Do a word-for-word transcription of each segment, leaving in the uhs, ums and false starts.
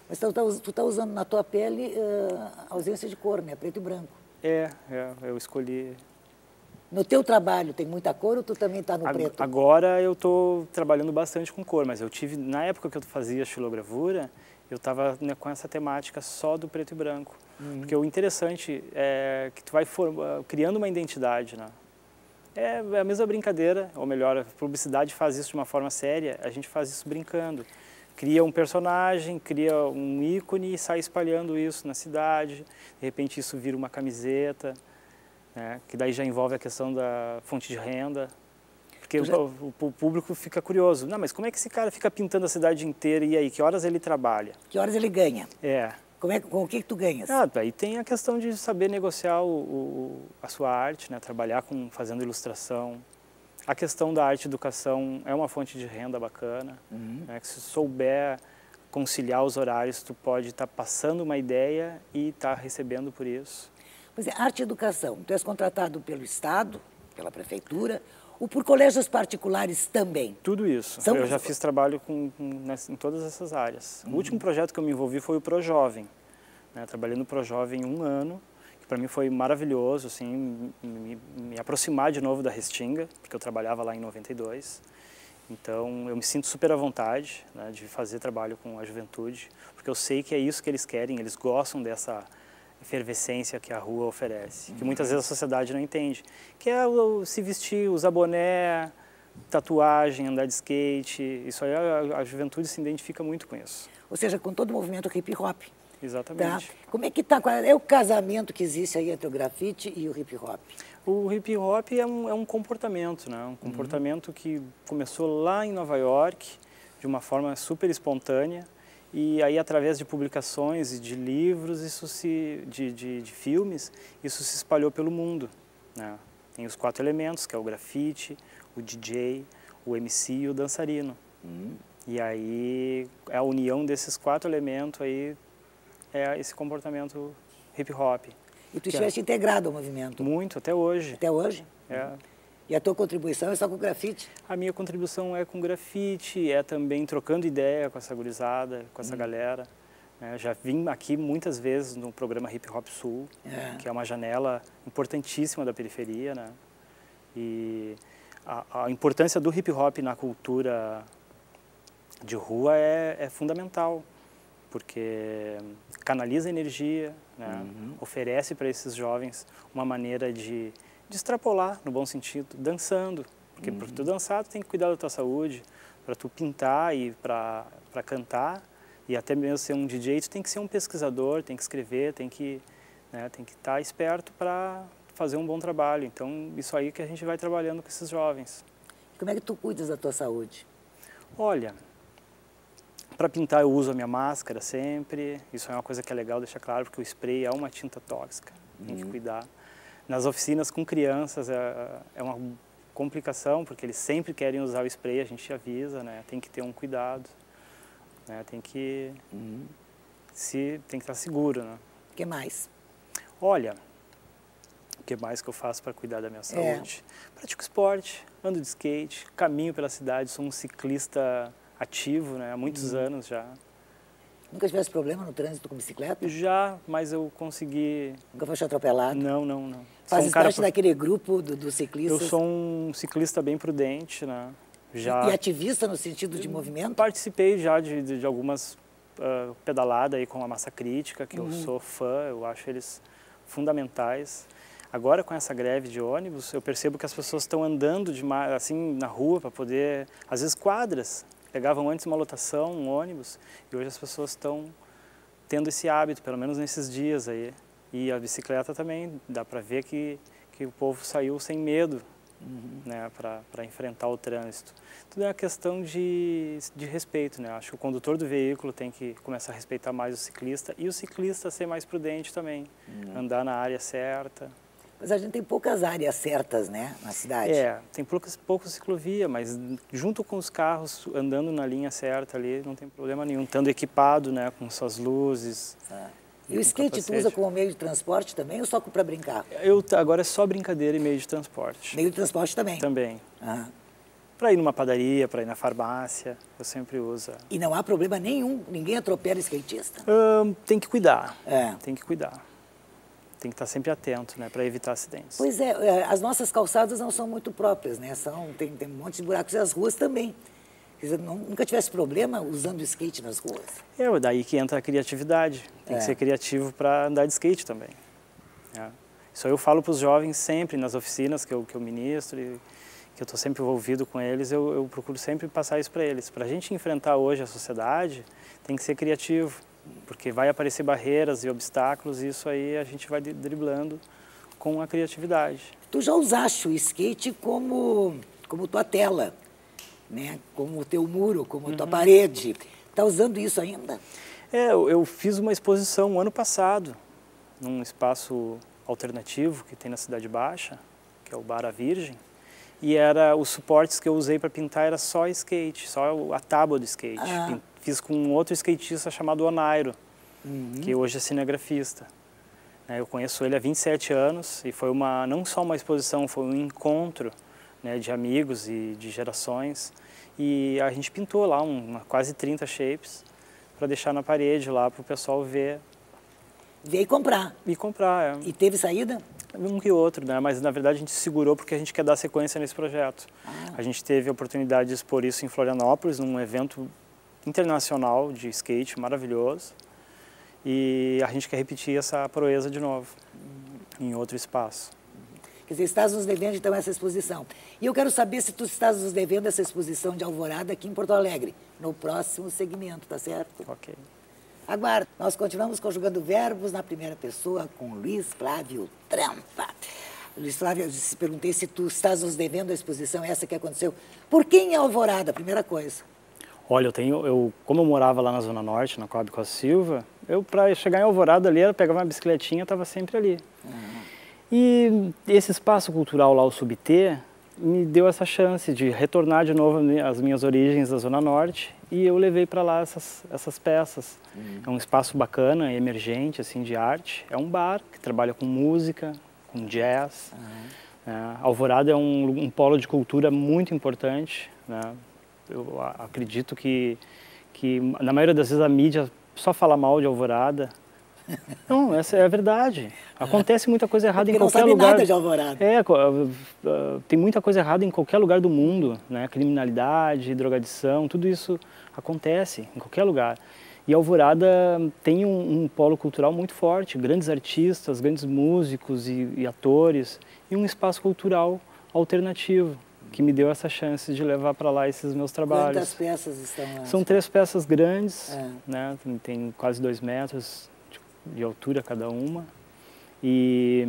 Mas tu tá, tu tá usando na tua pele uh, ausência de cor, né? Preto e branco. É, é, eu escolhi... No teu trabalho tem muita cor ou tu também está no Ag preto? Agora eu estou trabalhando bastante com cor, mas eu tive, na época que eu fazia estilogravura, eu estava, né, com essa temática só do preto e branco. Uhum. Porque o interessante é que tu vai forma, criando uma identidade, né? É a mesma brincadeira, ou melhor, a publicidade faz isso de uma forma séria, a gente faz isso brincando. Cria um personagem, cria um ícone e sai espalhando isso na cidade, de repente isso vira uma camiseta, né, que daí já envolve a questão da fonte de renda, porque já... o, o público fica curioso. Não, mas como é que esse cara fica pintando a cidade inteira e aí, que horas ele trabalha? Que horas ele ganha? É. Como é, com o que, que tu ganhas? Ah, aí tem a questão de saber negociar o, o, a sua arte, né, trabalhar com, fazendo ilustração. A questão da arte e educação é uma fonte de renda bacana, uhum. né, que se souber conciliar os horários, tu pode estar tá passando uma ideia e estar tá recebendo por isso. Pois é, arte e educação, tu és contratado pelo Estado, pela Prefeitura, ou por colégios particulares também? Tudo isso. São... Eu já fiz trabalho com, com, em todas essas áreas. Uhum. O último projeto que eu me envolvi foi o ProJovem. Né? Trabalhei no ProJovem um ano, que para mim foi maravilhoso, assim, me, me aproximar de novo da Restinga, porque eu trabalhava lá em noventa e dois. Então, eu me sinto super à vontade, né, de fazer trabalho com a juventude, porque eu sei que é isso que eles querem, eles gostam dessa efervescência que a rua oferece, que muitas vezes a sociedade não entende, que é o, se vestir, usar boné, tatuagem, andar de skate, isso aí a, a juventude se identifica muito com isso. Ou seja, com todo o movimento hip hop. Exatamente. Tá? Como é que tá, qual é o casamento que existe aí entre o grafite e o hip hop? O hip hop é um, é um comportamento, né? Um comportamento uhum. que começou lá em Nova York, de uma forma super espontânea, e aí, através de publicações e de livros, isso se, de, de, de filmes, isso se espalhou pelo mundo. Né? Tem os quatro elementos, que é o grafite, o D J, o M C e o dançarino. Uhum. E aí, a união desses quatro elementos aí é esse comportamento hip-hop. E tu estiveste é... integrado ao movimento? Muito, até hoje. Até hoje? É. Uhum. E a tua contribuição é só com grafite? A minha contribuição é com grafite, é também trocando ideia com essa gurizada, com essa hum. galera. É, já vim aqui muitas vezes no programa Hip Hop Sul, é. que é uma janela importantíssima da periferia, né? E a, a importância do hip hop na cultura de rua é, é fundamental, porque canaliza energia, né? Uhum. Oferece para esses jovens uma maneira de... de extrapolar, no bom sentido, dançando. Porque uhum. para tu dançar, tu tem que cuidar da tua saúde, para tu pintar e para cantar, e até mesmo ser um D J, tu tem que ser um pesquisador, tem que escrever, tem que né, tem que estar esperto para fazer um bom trabalho. Então, isso aí que a gente vai trabalhando com esses jovens. Como é que tu cuidas da tua saúde? Olha, para pintar eu uso a minha máscara sempre, isso é uma coisa que é legal deixar claro, porque o spray é uma tinta tóxica, uhum. tem que cuidar. Nas oficinas com crianças é, é uma complicação, porque eles sempre querem usar o spray, a gente avisa, né? Tem que ter um cuidado, né? Tem que, uhum. se, tem que estar seguro, né? O que mais? Olha, o que mais que eu faço para cuidar da minha saúde? É. Pratico esporte, ando de skate, caminho pela cidade, sou um ciclista ativo, né? Há muitos uhum. anos já. Nunca tivesse problema no trânsito com bicicleta? Já, mas eu consegui... Nunca foste atropelado? Não, não, não. Faz um parte cara... daquele grupo dos do ciclistas? Eu sou um ciclista bem prudente, né? Já... E ativista no sentido de movimento? Participei já de, de, de algumas uh, pedaladas aí com a Massa Crítica, que uhum. eu sou fã, eu acho eles fundamentais. Agora, com essa greve de ônibus, eu percebo que as pessoas estão andando de, assim na rua para poder, às vezes, quadras. Pegavam antes uma lotação, um ônibus, e hoje as pessoas estão tendo esse hábito, pelo menos nesses dias aí. E a bicicleta também, dá para ver que, que o povo saiu sem medo, uhum. né, para enfrentar o trânsito. Tudo é uma questão de, de respeito, né? Acho que o condutor do veículo tem que começar a respeitar mais o ciclista e o ciclista ser mais prudente também, uhum. andar na área certa. Mas a gente tem poucas áreas certas, né, na cidade? É, tem poucas, poucas ciclovia, mas junto com os carros, andando na linha certa ali, não tem problema nenhum. Estando equipado, né, com suas luzes. Ah. E o skate capacete. Tu usa como meio de transporte também ou só para brincar? Eu, agora é só brincadeira e meio de transporte. Meio de transporte também? Também. Ah. para ir numa padaria, para ir na farmácia, eu sempre uso. E não há problema nenhum, ninguém atropela skatista? Hum, tem que cuidar, é. tem que cuidar. Tem que estar sempre atento, né, para evitar acidentes. Pois é, as nossas calçadas não são muito próprias, né? São, tem, tem um monte de buracos e as ruas também. Quer dizer, não, nunca tivesse problema usando skate nas ruas? É, daí que entra a criatividade. Tem é. que ser criativo para andar de skate também. É. Isso eu falo para os jovens sempre, nas oficinas que eu, que eu ministro, e que eu estou sempre envolvido com eles, eu, eu procuro sempre passar isso para eles. Para a gente enfrentar hoje a sociedade, tem que ser criativo, porque vai aparecer barreiras e obstáculos, e isso aí a gente vai driblando com a criatividade. Tu já usaste o skate como, como tua tela, né? Como o teu muro, como uhum. tua parede. Está usando isso ainda? É, eu, eu fiz uma exposição ano passado, num espaço alternativo que tem na Cidade Baixa, que é o Bar A Virgem, e era, os suportes que eu usei para pintar era só skate, só a tábua do skate. Ah. Fiz com um outro skatista chamado Onairo, uhum. que hoje é cinegrafista. Eu conheço ele há vinte e sete anos e foi uma, não só uma exposição, foi um encontro, né, de amigos e de gerações. E a gente pintou lá uma, quase trinta shapes para deixar na parede lá para o pessoal ver. Ver e comprar. E comprar, é. E teve saída? Um que outro, né? Mas na verdade a gente segurou porque a gente quer dar sequência nesse projeto. Ah. A gente teve a oportunidade de expor isso em Florianópolis, num evento internacional de skate maravilhoso. E a gente quer repetir essa proeza de novo, uhum. em outro espaço. Quer dizer, estás nos devendo então essa exposição. E eu quero saber se tu estás nos devendo essa exposição de Alvorada aqui em Porto Alegre, no próximo segmento, tá certo? Ok. Aguardo. Nós continuamos conjugando verbos na primeira pessoa com Luiz Flávio Trampa. Luiz Flávio, eu te perguntei se tu estás nos devendo a exposição essa que aconteceu. Por que em Alvorada, primeira coisa? Olha, eu tenho, eu, como eu morava lá na Zona Norte, na Coab Costa Silva, eu, para chegar em Alvorada ali, eu pegava uma bicicletinha e estava sempre ali. Uhum. E esse espaço cultural lá, o Subter, me deu essa chance de retornar de novo às minhas origens da Zona Norte, e eu levei para lá essas, essas peças. Uhum. É um espaço bacana, emergente, assim, de arte. É um bar que trabalha com música, com jazz. Uhum. É, Alvorada é um, um polo de cultura muito importante, né? Eu acredito que, que, na maioria das vezes, a mídia só fala mal de Alvorada. Não, essa é a verdade. Acontece muita coisa errada em qualquer lugar. Não sabe nada de Alvorada. É, tem muita coisa errada em qualquer lugar do mundo, né? Criminalidade, drogadição, tudo isso acontece em qualquer lugar. E Alvorada tem um, um polo cultural muito forte, grandes artistas, grandes músicos e, e atores, e um espaço cultural alternativo, que me deu essa chance de levar para lá esses meus trabalhos. Quantas peças estão lá? São três peças grandes, é. né? Tem, tem quase dois metros de, de altura cada uma. E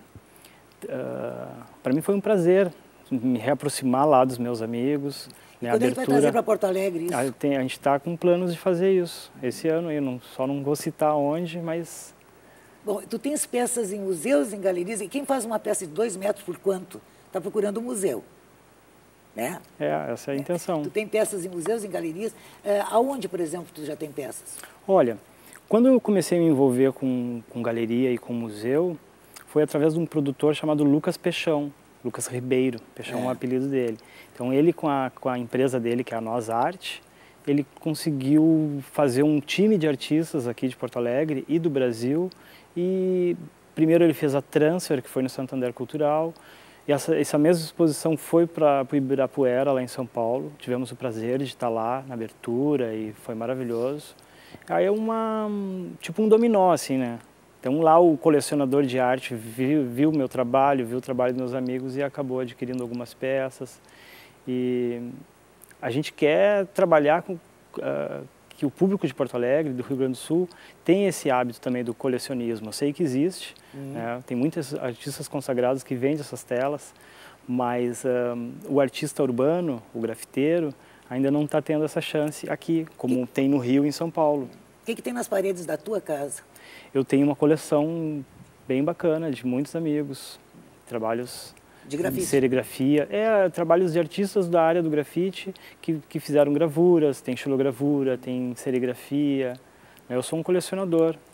uh, para mim foi um prazer me reaproximar lá dos meus amigos. Né, quando abertura, é que vai trazer para Porto Alegre isso? A, tem, a gente está com planos de fazer isso esse ano. Eu não, só não vou citar onde, mas... Bom, tu tens peças em museus, em galerias, e quem faz uma peça de dois metros por quanto? Está procurando um museu. Né? É, essa é a intenção. Tu tem peças em museus, em galerias. É, aonde, por exemplo, tu já tem peças? Olha, quando eu comecei a me envolver com, com galeria e com museu, foi através de um produtor chamado Lucas Peixão, Lucas Ribeiro, Peixão é o apelido dele. Então ele, com a, com a empresa dele, que é a Nós Arte, ele conseguiu fazer um time de artistas aqui de Porto Alegre e do Brasil. E primeiro ele fez a Transfer, que foi no Santander Cultural. E essa, essa mesma exposição foi para o Ibirapuera, lá em São Paulo. Tivemos o prazer de estar lá na abertura e foi maravilhoso. Aí é uma, tipo um dominó, assim, né? Então lá o colecionador de arte viu o meu trabalho, viu o trabalho dos meus amigos e acabou adquirindo algumas peças. E a gente quer trabalhar com... Uh, que o público de Porto Alegre, do Rio Grande do Sul, tem esse hábito também do colecionismo. Eu sei que existe, uhum. né? Tem muitos artistas consagrados que vendem essas telas, mas um, o artista urbano, o grafiteiro, ainda não está tendo essa chance aqui, como que... tem no Rio e em São Paulo. O que, que tem nas paredes da tua casa? Eu tenho uma coleção bem bacana de muitos amigos, trabalhos... De grafite? De serigrafia. É, trabalhos de artistas da área do grafite que, que fizeram gravuras, tem xilogravura, tem serigrafia. Eu sou um colecionador.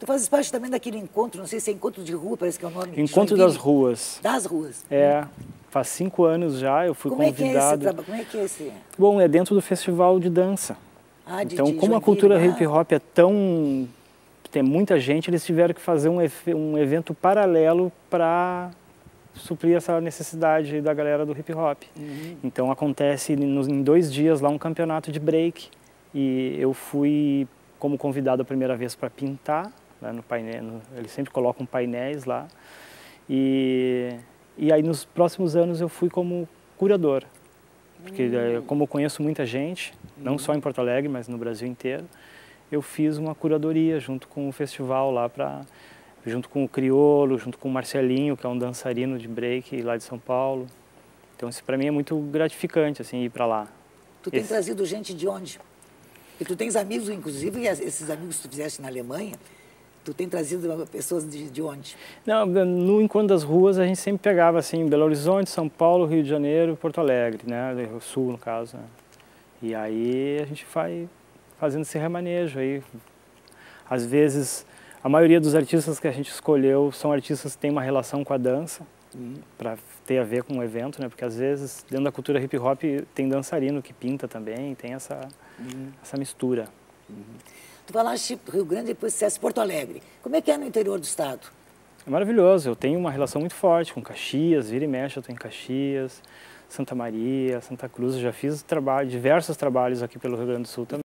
Tu fazes parte também daquele encontro, não sei se é encontro de rua, parece que é o nome. Encontro das ruas. Das ruas. É, faz cinco anos já, eu fui Como convidado. É que é esse trabalho? Como é que é esse? Bom, é dentro do festival de dança. Ah, de, então, de como Joinville, a cultura ah. hip hop é tão... tem muita gente, eles tiveram que fazer um, um evento paralelo para suprir essa necessidade da galera do hip hop. Uhum. Então acontece nos, em dois dias lá um campeonato de break e eu fui como convidado a primeira vez para pintar, né, no painel, no, eles sempre colocam painéis lá e, e aí nos próximos anos eu fui como curador, porque uhum. como eu conheço muita gente, não uhum. só em Porto Alegre, mas no Brasil inteiro, eu fiz uma curadoria junto com o festival lá para junto com o Criolo, junto com o Marcelinho, que é um dançarino de break lá de São Paulo. Então isso para mim é muito gratificante, assim, ir para lá. Tu tem Esse... trazido gente de onde? E tu tens amigos, inclusive, e esses amigos que tu fizeste na Alemanha, tu tem trazido pessoas de, de onde? Não, no Encontro das Ruas a gente sempre pegava, assim, Belo Horizonte, São Paulo, Rio de Janeiro, Porto Alegre, né, o Sul, no caso. Né? E aí a gente vai fazendo esse remanejo aí. Às vezes... A maioria dos artistas que a gente escolheu são artistas que têm uma relação com a dança, uhum. para ter a ver com o evento, né? Porque às vezes, dentro da cultura hip hop, tem dançarino que pinta também, tem essa, uhum. essa mistura. Uhum. Tu falaste Rio Grande e depois disseste Porto Alegre. Como é que é no interior do estado? É maravilhoso, eu tenho uma relação muito forte com Caxias, vira e mexe eu estou em Caxias, Santa Maria, Santa Cruz, eu já fiz trabalho, diversos trabalhos aqui pelo Rio Grande do Sul também.